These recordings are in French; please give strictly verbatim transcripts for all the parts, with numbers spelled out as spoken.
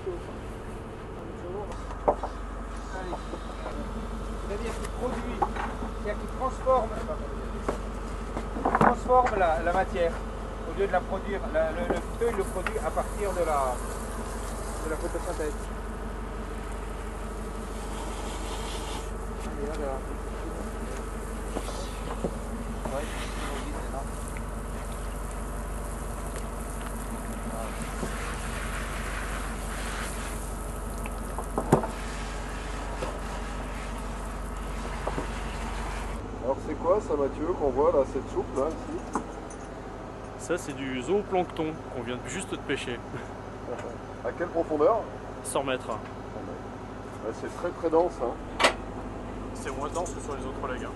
C'est-à-dire qu'il produit, c'est-à-dire qu'il transforme, il transforme la, la matière au lieu de la produire. La, le, le phyto, il le produit à partir de la, de la photosynthèse. Allez, voilà. Ouais, c'est non. Alors c'est quoi ça, Mathieu, qu'on voit là, cette soupe là ici? Ça c'est du zooplancton qu'on vient juste de pêcher. À quelle profondeur? cent mètres. Ouais, c'est très très dense. Hein. C'est moins dense que sur les autres lacs.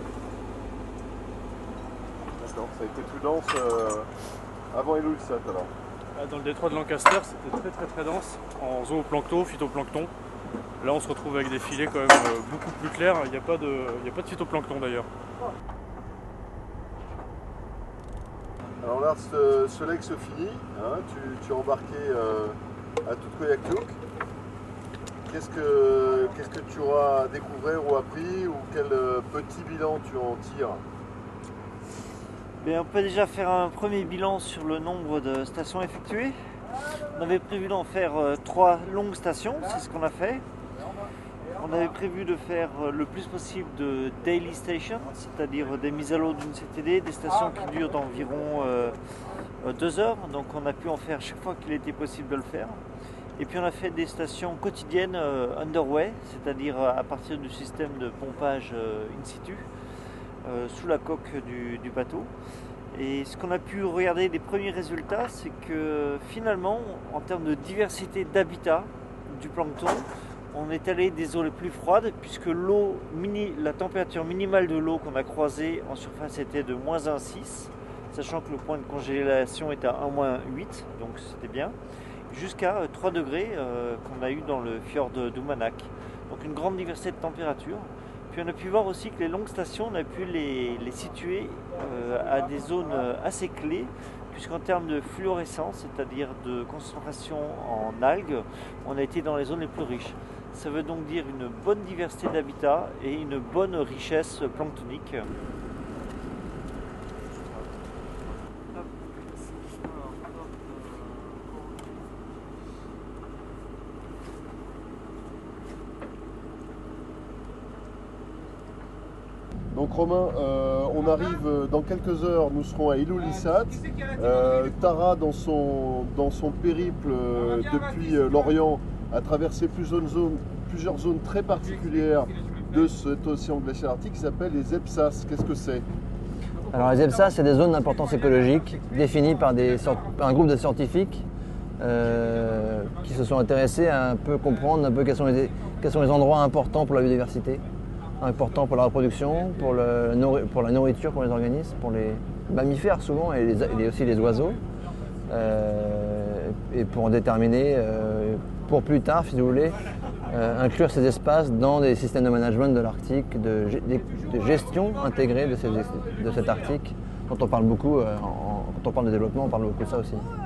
D'accord, ça a été plus dense euh, avant Ilulissat alors. Dans le détroit de Lancaster, c'était très très très dense en zooplancton, phytoplancton. Là on se retrouve avec des filets quand même euh, beaucoup plus clairs. Il n'y a pas de, il n'y a pas de phytoplancton d'ailleurs. Alors là, ce, ce lac se finit, hein, tu, tu es embarqué euh, à Tutkoyaktuk. Qu'est-ce que, qu'est-ce que tu auras découvert ou appris, ou quel euh, petit bilan tu en tires? Mais on peut déjà faire un premier bilan sur le nombre de stations effectuées. On avait prévu d'en faire euh, trois longues stations, c'est ce qu'on a fait. On avait prévu de faire le plus possible de daily stations, c'est-à-dire des mises à l'eau d'une C T D, des stations qui durent d'environ euh, deux heures, donc on a pu en faire chaque fois qu'il était possible de le faire. Et puis on a fait des stations quotidiennes euh, underway, c'est-à-dire à partir du système de pompage euh, in situ, euh, sous la coque du, du bateau. Et ce qu'on a pu regarder des premiers résultats, c'est que finalement, en termes de diversité d'habitat du plancton, on est allé des eaux les plus froides puisque l'eau mini, la température minimale de l'eau qu'on a croisée en surface était de moins un virgule six, sachant que le point de congélation est à un moins huit, donc c'était bien, jusqu'à trois degrés euh, qu'on a eu dans le fjord d'Umanak. Donc une grande diversité de températures. Puis on a pu voir aussi que les longues stations, on a pu les, les situer euh, à des zones assez clés, puisqu'en termes de fluorescence, c'est-à-dire de concentration en algues, on a été dans les zones les plus riches. Ça veut donc dire une bonne diversité d'habitat et une bonne richesse planctonique. Donc Romain, euh, on arrive dans quelques heures, nous serons à Ilulissat. Euh, Tara, dans son, dans son périple euh, depuis euh, l'Orient, a traversé plusieurs zones, plusieurs zones très particulières de cet océan glacial arctique qui s'appelle les EPSAS. Qu'est-ce que c'est? Alors les EPSAS, c'est des zones d'importance écologique définies par des, un groupe de scientifiques euh, qui se sont intéressés à un peu comprendre un peu quels sont les, quels sont les endroits importants pour la biodiversité, importants pour la reproduction, pour, le, pour la nourriture, pour les organismes, pour les mammifères souvent et, les, et aussi les oiseaux, euh, et pour en déterminer, euh, pour plus tard, si vous voulez, euh, inclure ces espaces dans des systèmes de management de l'Arctique, de, de, de gestion intégrée de, ces, de cet Arctique, dont on parle beaucoup, euh, en, quand on parle de développement, on parle beaucoup de ça aussi.